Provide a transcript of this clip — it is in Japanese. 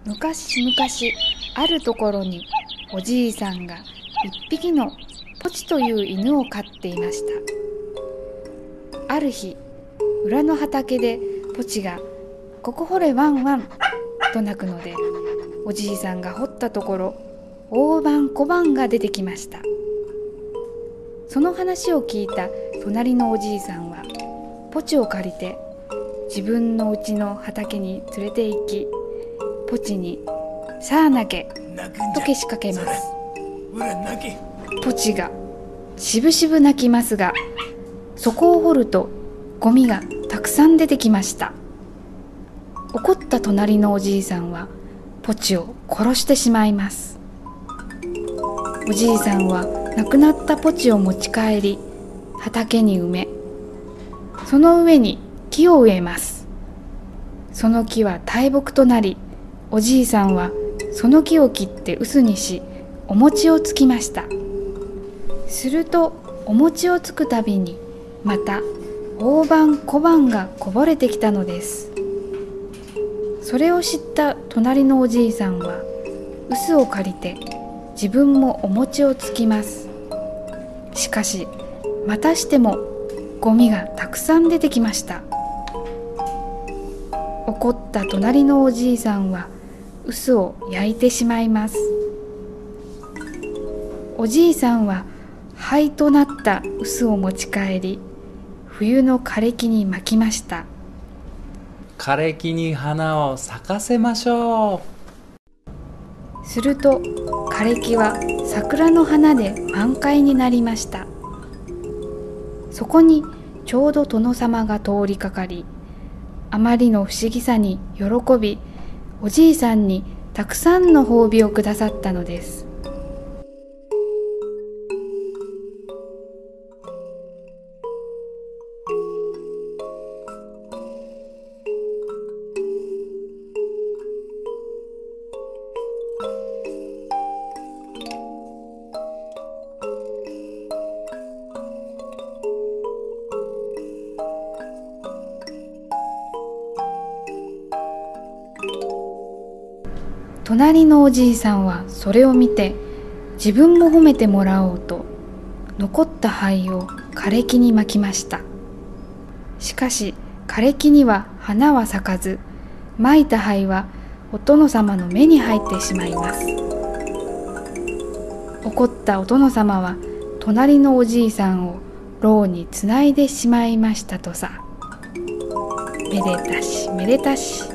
昔々あるところにおじいさんが一匹のポチという犬を飼っていました。ある日、裏の畑でポチがここ掘れワンワンと鳴くので、おじいさんが掘ったところ大判小判が出てきました。その話を聞いた隣のおじいさんはポチを借りて自分の家の畑に連れて行き、ポチにさあ泣けとけしかけます。ポチがしぶしぶ泣きますが、そこを掘るとゴミがたくさん出てきました。怒った隣のおじいさんはポチを殺してしまいます。おじいさんは亡くなったポチを持ち帰り、畑に埋め、その上に木を植えます。その木は大木となり、おじいさんはその木を切って臼にし、お餅をつきました。するとお餅をつくたびにまた大判小判がこぼれてきたのです。それを知った隣のおじいさんは臼を借りて自分もお餅をつきます。しかしまたしてもゴミがたくさん出てきました。怒った隣のおじいさんは臼を焼いてしまいます。おじいさんは灰となった臼を持ち帰り、冬の枯れ木に巻きました。 枯れ木に花を咲かせましょう。すると枯れ木は桜の花で満開になりました。そこにちょうど殿様が通りかかり、あまりの不思議さに喜び、おじいさんにたくさんの褒美をくださったのです。隣のおじいさんはそれを見て、自分も褒めてもらおうと残った灰を枯れ木に巻きました。しかし枯れ木には花は咲かず、巻いた灰はお殿様の目に入ってしまいます。怒ったお殿様は隣のおじいさんを牢につないでしまいましたとさ。めでたしめでたし。